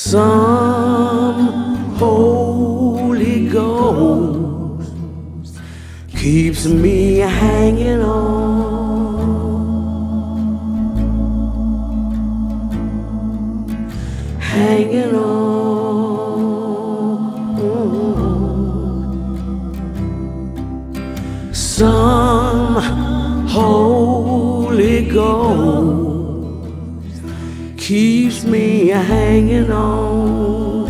Some Holy Ghost keeps me hanging on, hanging on. Some Holy Ghost keeps me hanging on,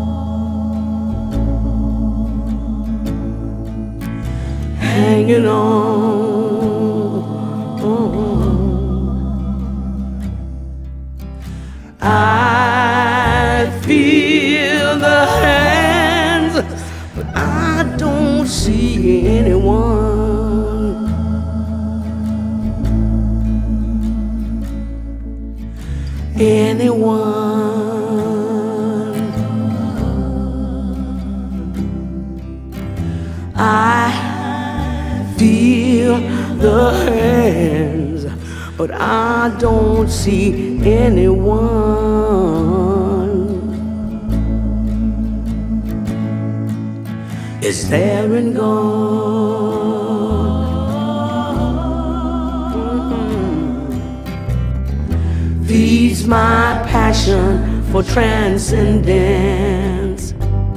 hanging on. I feel the hands, but I don't see anyone. I feel the hands, but I don't see anyone. Is there in God? Feeds my passion for transcendence,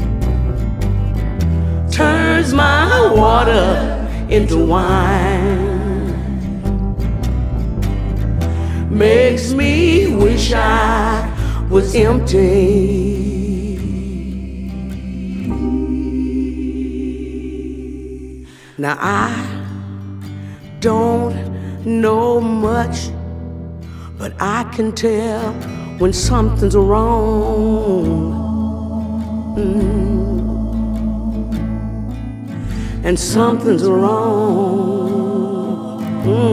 turns my water into wine, makes me wish I was empty. Now I don't know much, but I can tell when something's wrong. And something's wrong.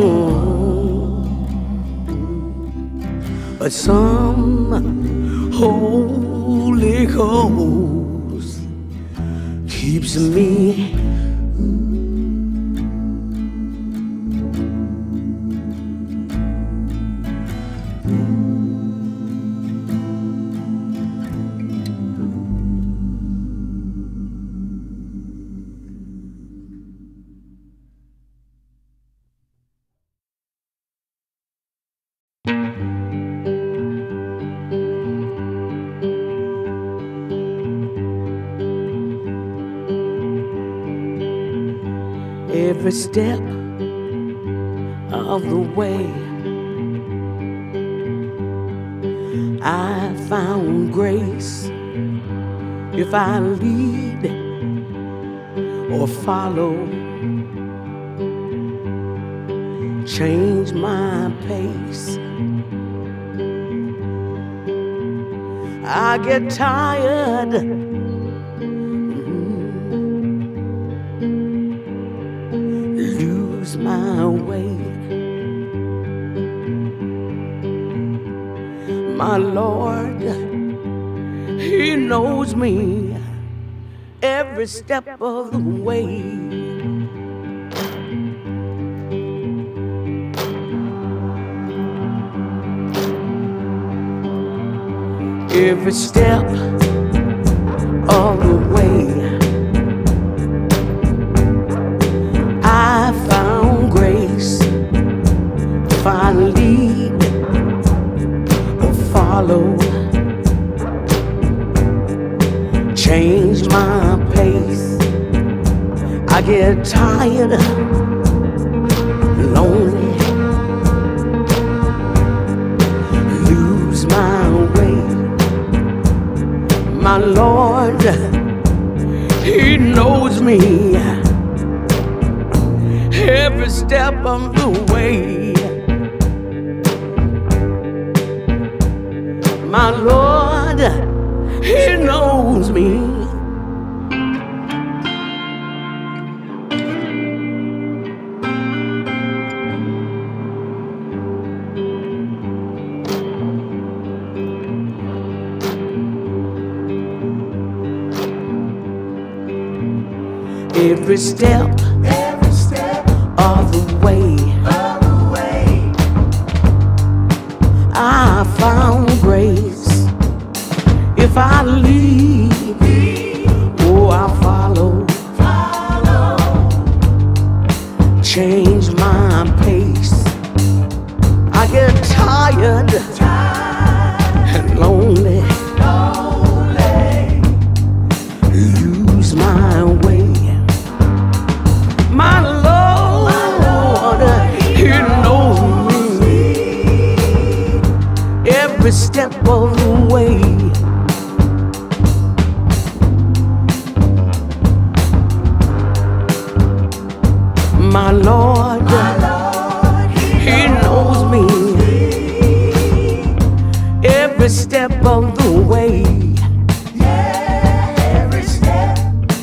But some Holy Ghost keeps me every step of the way. I found grace if I lead or follow, change my pace. I get tired, lose my way. My Lord, He knows me every step of the way. Every step of the way, I found grace if I lead or follow, change my pace. I get tired, lonely, lose my way. My Lord, He knows me every step of the way. My Lord, He knows me. Every step of the way, I found grace if if I leave, oh, I'll follow. Change my pace. I get tired and lonely. Lose my way. My Lord, He knows me every step of the way. My Lord, He knows me every step of the way. Every step.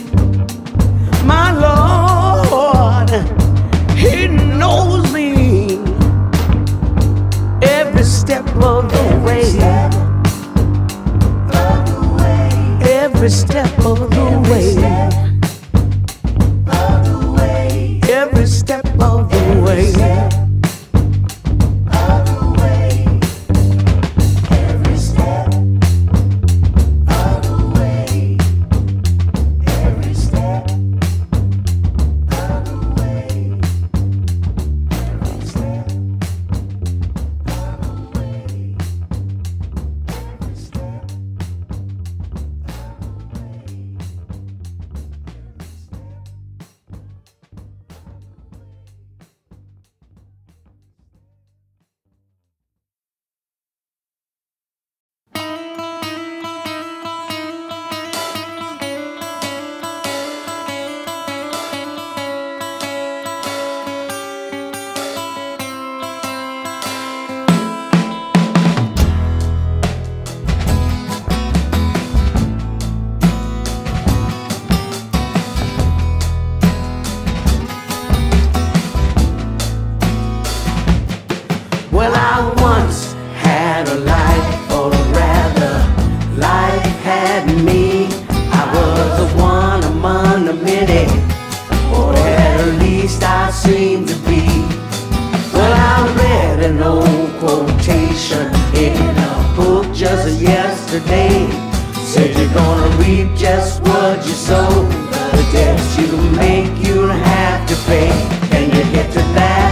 My Lord, He knows me every step of the way. Every step of the way. Every step of the way. Well, I once had a life, or rather, life had me. I was the one among the many, or at least I seemed to be. Well, I read an old quotation in a book just yesterday. Said you're gonna reap just what you sow. The debts you make, you'll have to pay. Can you get to that?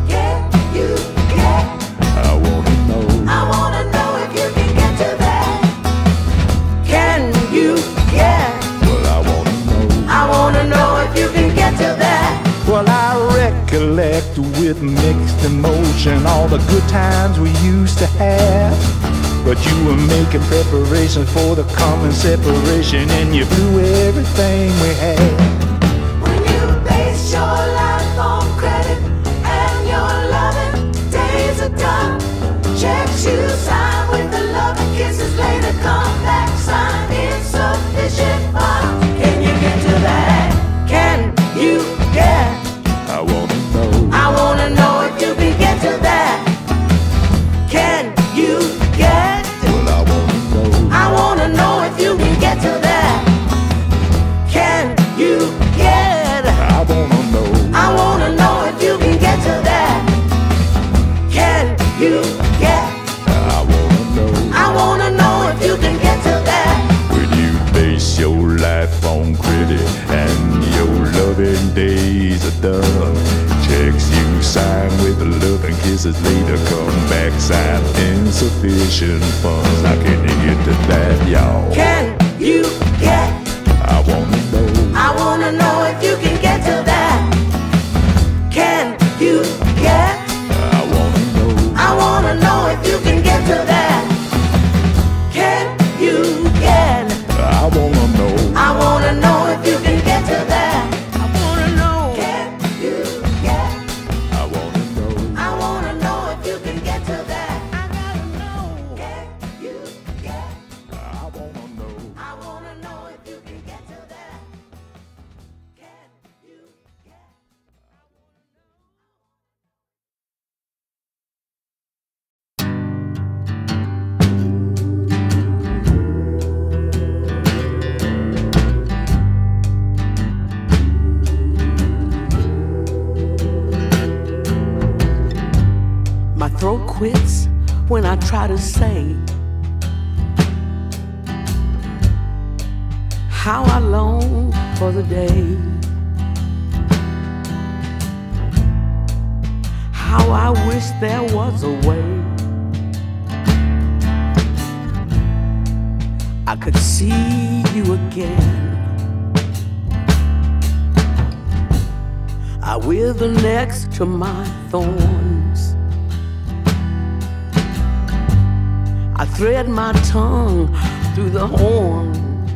Well, I recollect with mixed emotion all the good times we used to have. But you were making preparations for the coming separation, and you blew everything we had. When you base your life on credit and your loving days are done, checks you sign with the loving kisses later come back signed insufficient funds. Can you get to that? Can you get? I wanna know. I wanna know if you can get to that. Can you get? Well, I wanna know. I wanna know if you can get to that. Can you get? I wanna know. I wanna know if you can get to that. Can you get? I wanna know. I wanna know if you can get to that. When you base your life on credit and your loving days are done, checks you sign with love and kisses later come back signed insufficient funds. Now can you get to that, y'all? Can you get? I wanna know. I wanna know if you can get to that. Can you get? I wanna know. I wanna know if you can get to that. Can you get? I wanna know. I wanna know if you can get to that. I wanna know. Can you get? I wanna know. I wanna know if you can get to that. I gotta know. Can you get? I wanna know. I wanna know if you can get to that. Can you get? My throat quits when I try to say how I long for the day, how I wish there was a way I could see you again. I wither next to my thorns, I thread my tongue through the horn.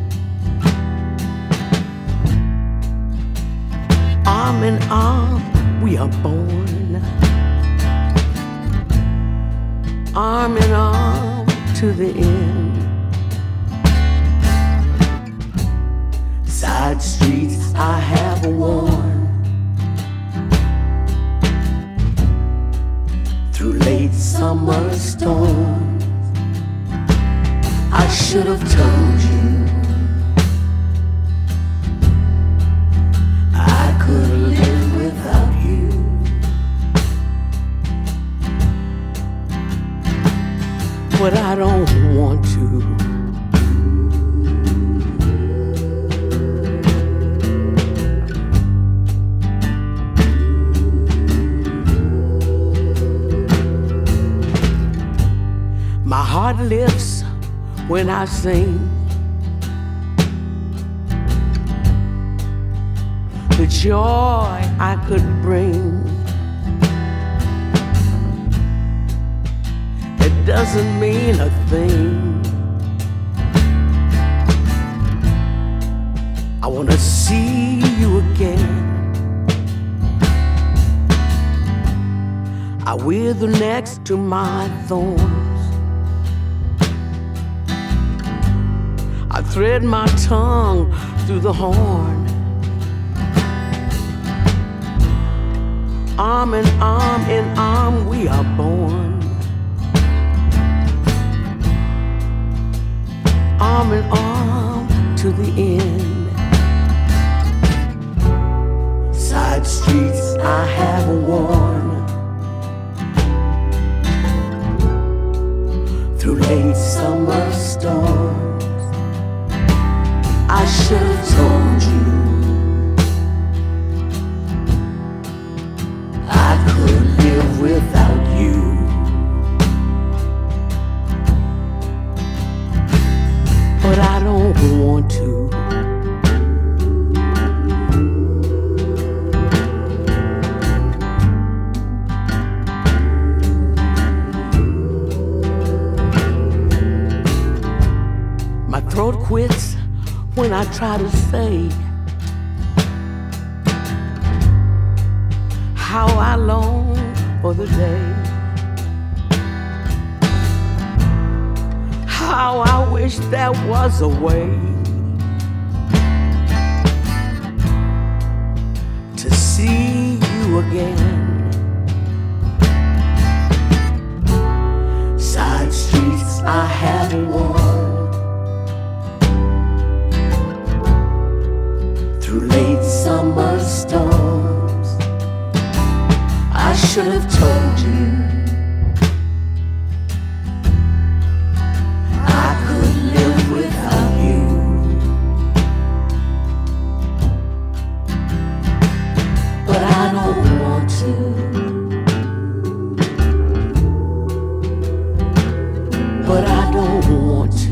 Arm in arm we are born, arm in arm to the end. Side streets I have worn, through late summer storms. I should have told you I could live without you, but I don't want to. My heart lifts when I sing, the joy I could bring. It doesn't mean a thing. I want to see you again. I wither next to my thorns, I thread my tongue through the horn. Arm in arm we are born, arm in arm to the end. Side streets I have worn, through late summer storms. I should have told you I could live without you, but I don't want to. My throat quits when I try to say how I long for the day, how I wish there was a way to see you again. Side streets I have worn, through late summer storms. I should have told you I could live without you, but I don't want to. But I don't want to.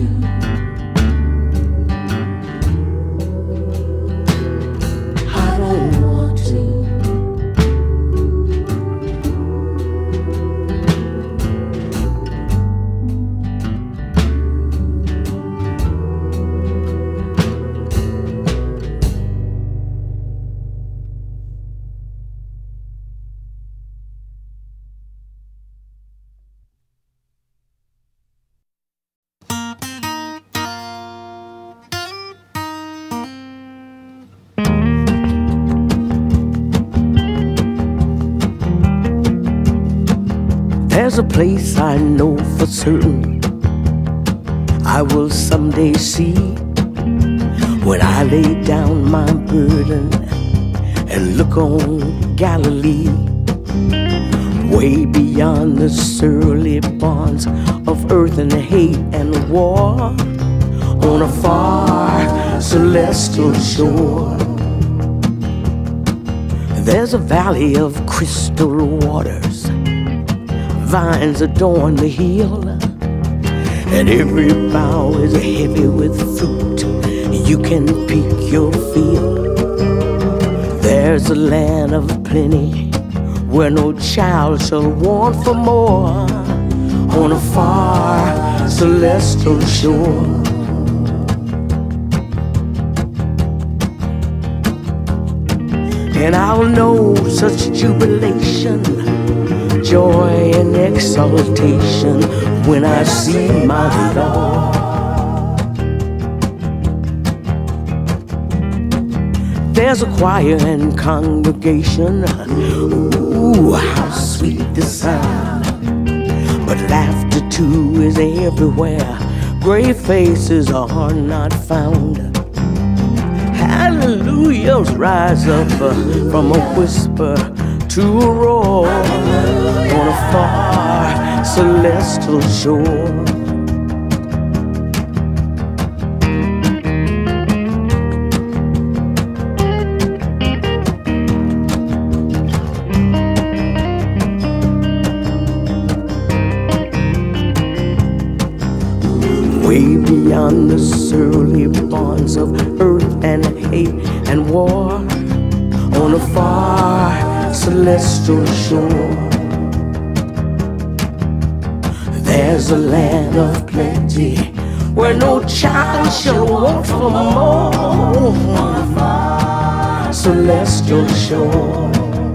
There's a place I know for certain I will someday see, when I lay down my burden and look on Galilee, way beyond the surly bonds of earth and hate and war, on a far celestial shore. There's a valley of crystal waters, vines adorn the hill, and every bough is heavy with fruit. You can pick your fill. There's a land of plenty where no child shall want for more, on a far celestial shore. And I'll know such jubilation, joy and exaltation when I see my Lord. There's a choir and congregation, ooh, how sweet the sound. But laughter too is everywhere, grave faces are not found. Hallelujahs rise up from a whisper to a roar, on a far celestial shore. Way beyond the surly bonds of earth and hate and war, on a far celestial shore. There's a land of plenty where no child shall want for more, on a far celestial shore.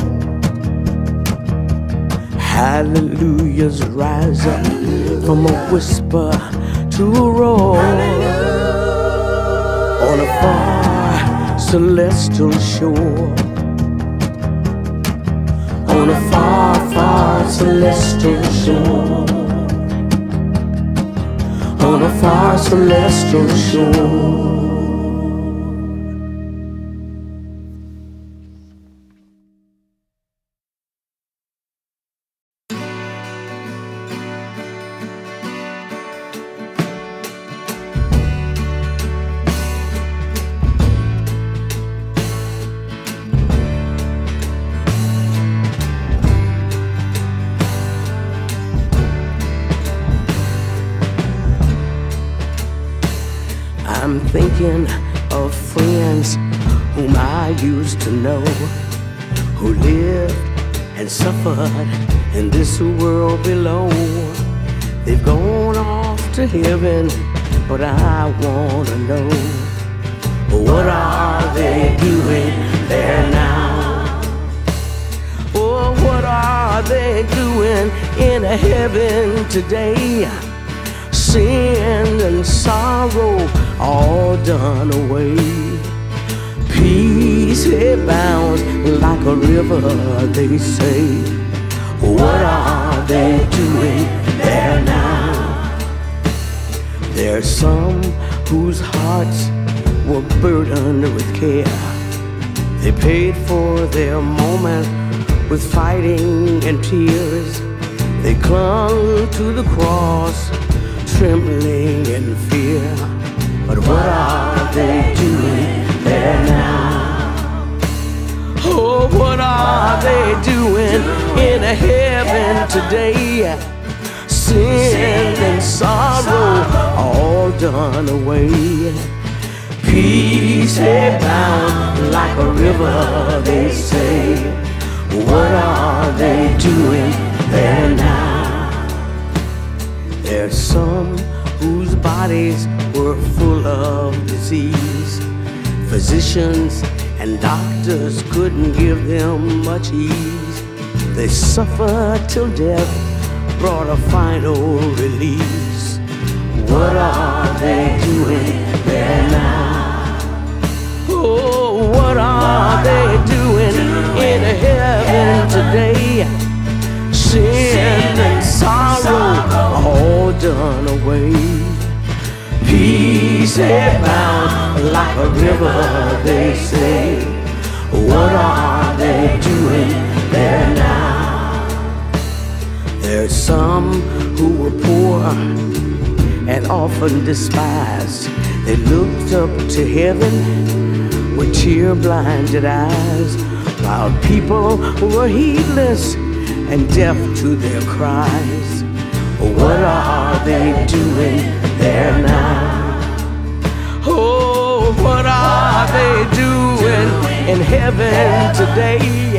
Hallelujahs rise up from a whisper to a roar, on a far celestial shore. On a far, far celestial shore. On a far celestial shore. I'm thinking of friends whom I used to know, who lived and suffered in this world below. They've gone off to heaven, but I want to know, what are they doing there now? Oh, what are they doing in heaven today? Sin and sorrow all done away. Peace abounds like a river, they say. What are they doing there now? There's some whose hearts were burdened with care. They paid for their moment with fighting and tears. They clung to the cross, trembling in fear. But what are they doing there now? Oh, what are they doing in heaven today? Sin and sorrow all done away. Peace abound like a river, they say. What are they doing there now? There's some whose bodies were full of disease. Physicians and doctors couldn't give them much ease. They suffered till death brought a final release. What are they doing there now? Oh, what are they doing in heaven today? Sin and sorrow all done away. Peace abound like a river, they say. What are they doing there now? There's some who were poor and often despised. They looked up to heaven with tear-blinded eyes, while people were heedless and deaf to their cries. What are they doing there now? Oh, what are they doing in heaven today?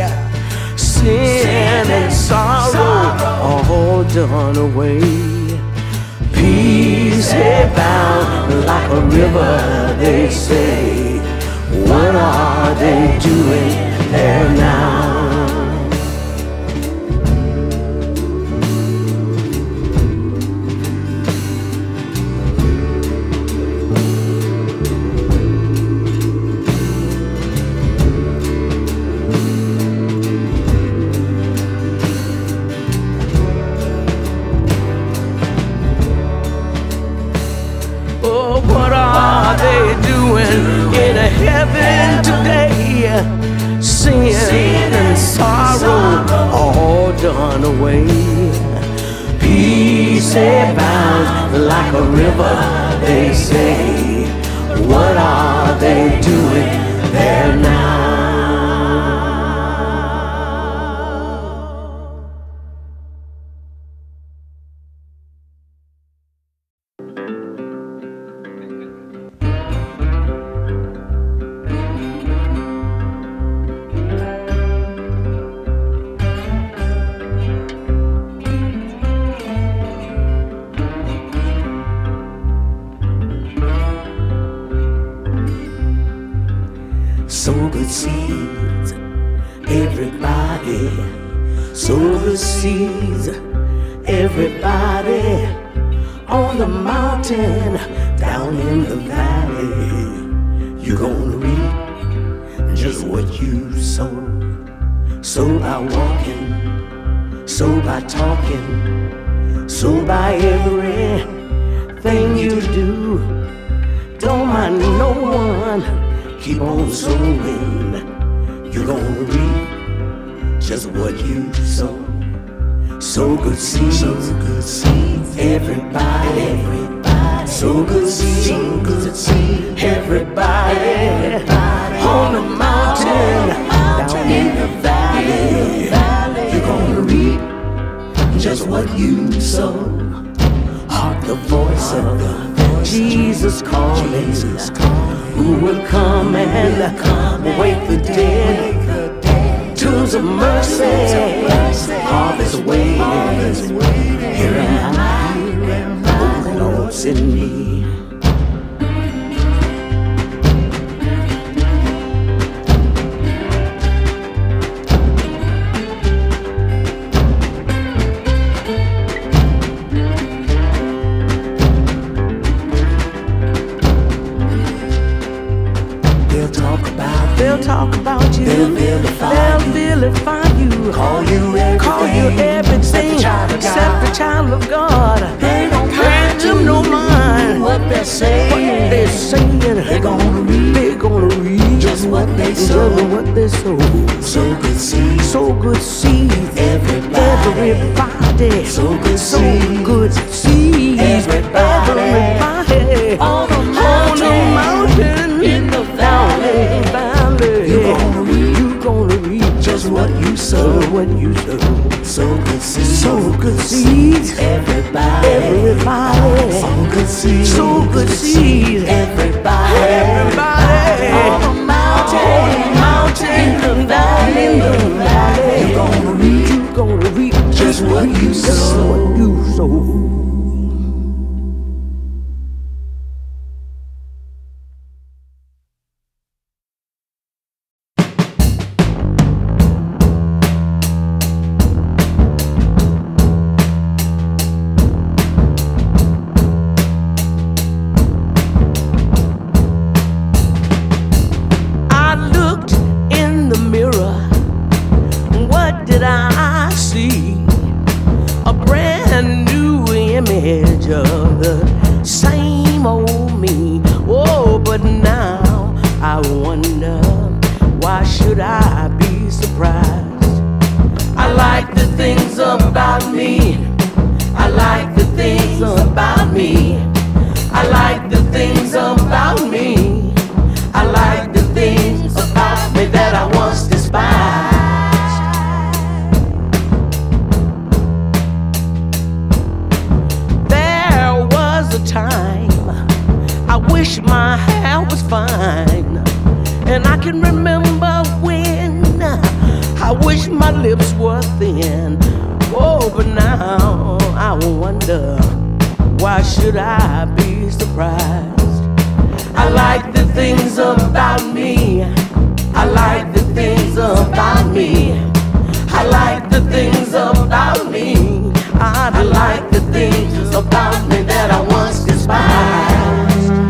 Sin and sorrow all done away. Peace bound like a river, they say. What are they doing there now? In heaven today, sin and sorrow all done away. Peace bound like a river, they say. What are they doing there now? Sow good seeds, everybody. Sow good seeds, everybody. On the mountain, down in the valley. You're gonna reap just what you sow. Sow by walking, sow by talking, sow by everything you do. Don't mind no one. Keep on sowing, you're gonna reap just what you sow. Sow good seeds, everybody. Sow good seeds, everybody. On the mountain, down in the valley. You're gonna reap just what you sow. Hark the voice of Jesus calling. Who will come and wake the dead? Tunes of mercy, harvest waiting. Here am I, oh Lord, send me. They'll talk about you. They'll vilify you. Call you everything except the child of God. They don't pay them no mind what they're saying. They're gonna read just what they sow. Sow good seeds. Sow good seeds. Everybody. Sow good seeds. Everybody. On the mountain, in the valley. You're gonna reap just what you sow. Sow good seeds. Everybody. Sow good seeds. Everybody. On the mountain, in the valley. You're gonna reap just what you sow. Of the same old me. Oh, but now I wonder, why should I be surprised? I like the things about me. I like the things about me. wish my hair was fine, and I can remember when I wish my lips were thin. Oh, but now I wonder, why should I be surprised? I like the things about me. I like the things about me. I like the things about me. I like the things about me that I once despised.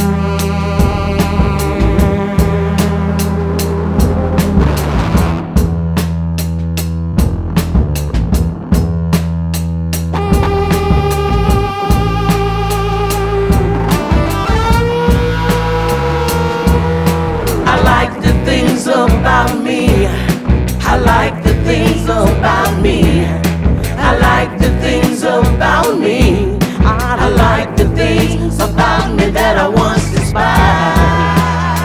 I like the things about me. I like the things about me. I like the things about me. I like the things about me that I once despised.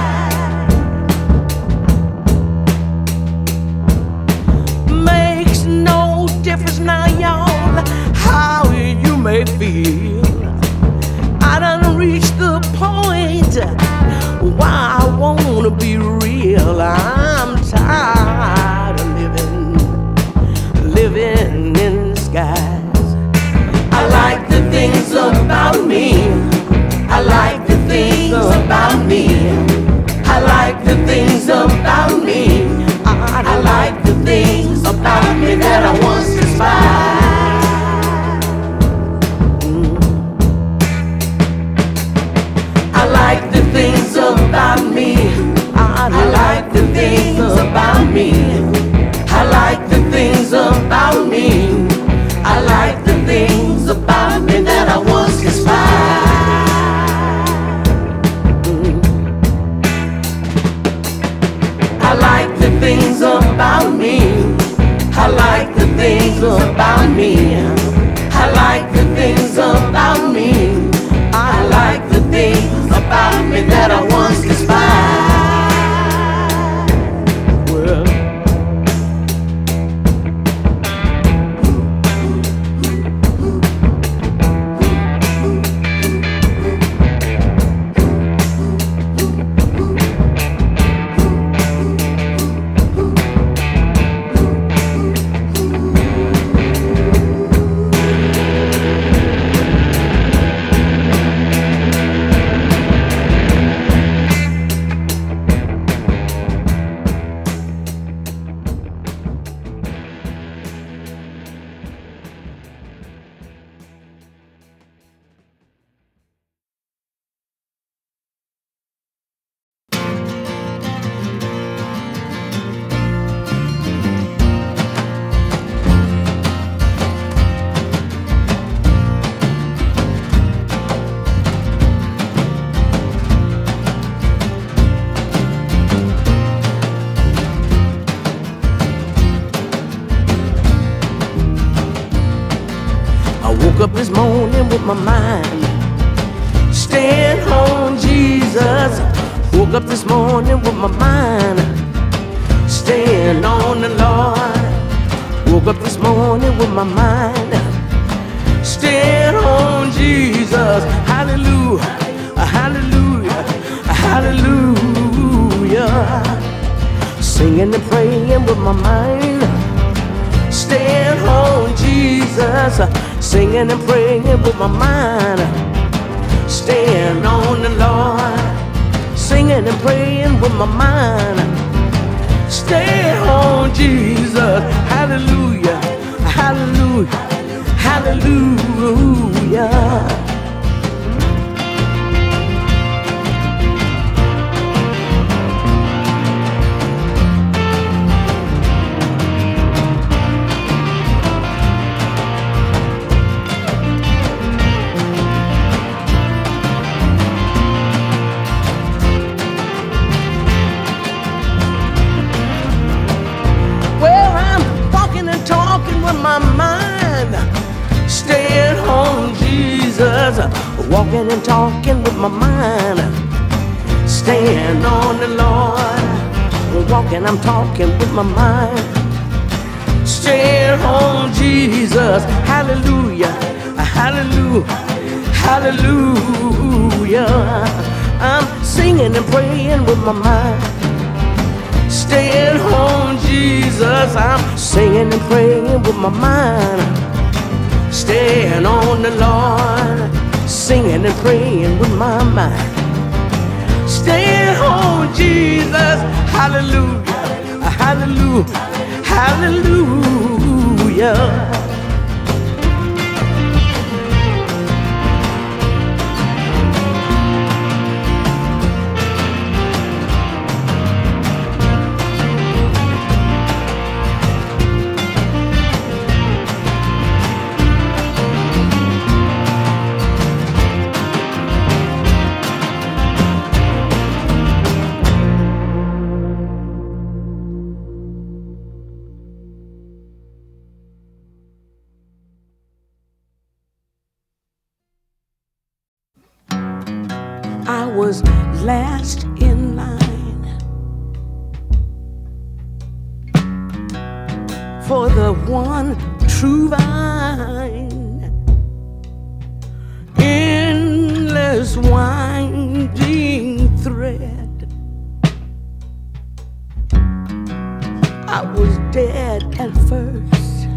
Makes no difference now, y'all, how you may feel. I done reached the point why I wanna be real. I'm tired of living in the skies. I like the things about me. I like the things about me. I like the things about me. I like the things about me that I once despised. I like the things about me. I like the things about me. I like the things about me. I like the things about me that I once despised. I like the things about me. I like the things about me. I like the things about me. I like the things about me that I once despised. Woke up this morning with my mind staying on Jesus. Woke up this morning with my mind staying on the Lord. Woke up this morning with my mind staying on Jesus. Hallelujah, hallelujah, hallelujah. Singing and praying with my mind staying on Jesus. Singing and praying with my mind staying on the Lord. Singing and praying with my mind stay on Jesus. Hallelujah, hallelujah, hallelujah. My mind staying on Jesus. Walking and talking with my mind staying on the Lord. Walking, I'm talking with my mind staying on Jesus. Hallelujah, hallelujah, hallelujah. I'm singing and praying with my mind. Staying home, Jesus, I'm singing and praying with my mind. Staying on the Lord, singing and praying with my mind. Staying home, Jesus, hallelujah, hallelujah, hallelujah. I was last in line for the one true vine, endless winding thread. I was dead at first.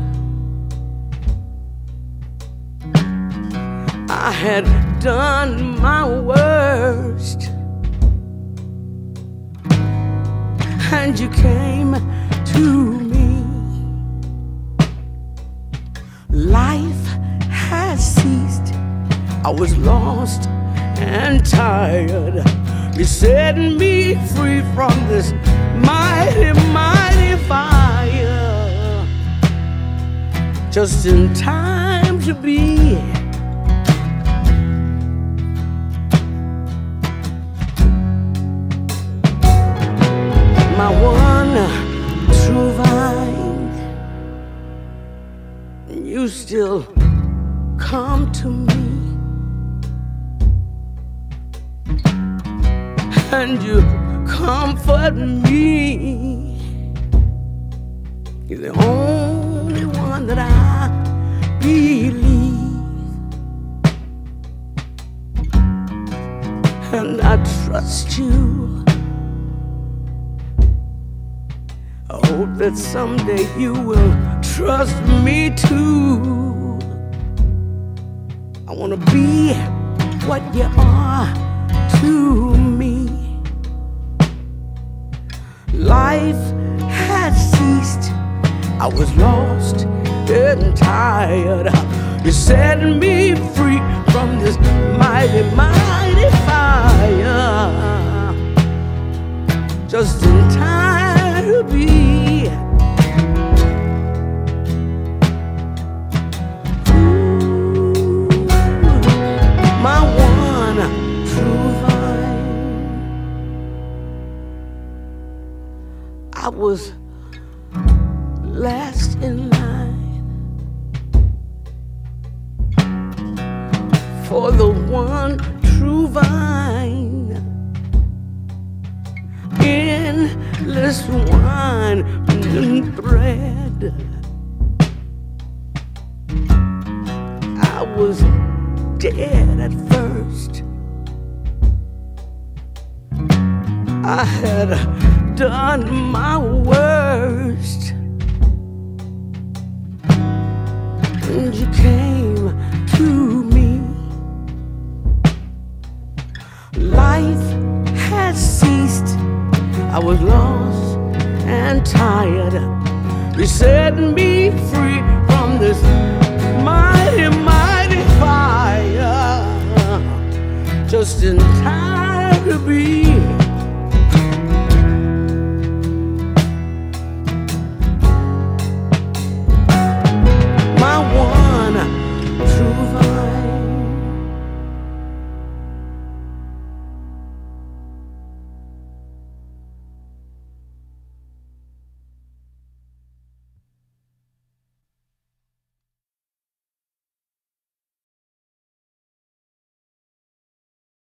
I had done my worst, and you came to me. Life has ceased. I was lost and tired. You set me free from this mighty, mighty fire, just in time to be my one true vine. You still come to me, and you comfort me. You're the only one that I believe, and I trust you. I hope that someday you will trust me too. I wanna be what you are to me. Life had ceased. I was lost and tired. You set me free from this mighty, mighty fire, just in time to be my one true vine. I was last in line for the one true vine, endless wine and thread. I was dead at first. I had done my worst, and you came to me. Life had ceased. I was lost and tired. You set me free from this mighty, mighty fire, just in time to be